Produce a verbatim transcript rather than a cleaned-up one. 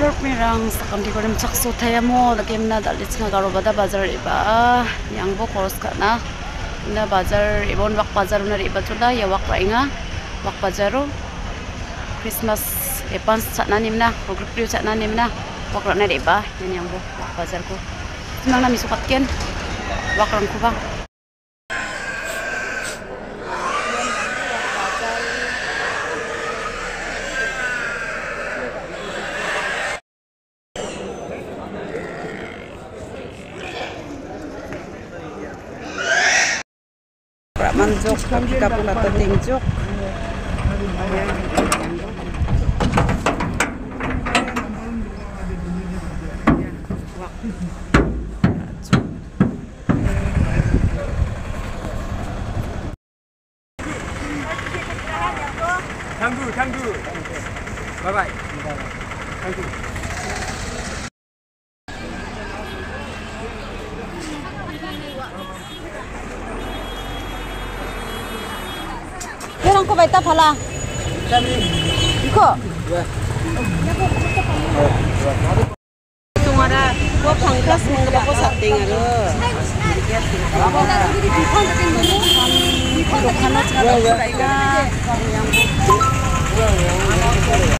lor mirang sakam di kodem cakso thayamo lakem na dalit nga garo bada bazar iba yang bo koros kana na bazar ibon wak bazar na iba chuda ya wak rainga wak bazaro Christmas epan chana nimna progrip priu chana nimna wak rana iba yan yang bo wak bazar ko nang na misukat ken wak rang ko ba manjok kaki kapul atau tingjok tangguh tangguh bye bye tangguh Yang ko baita phala. Iko. Tungara ko phangkas mangga ko satting aro. Di kan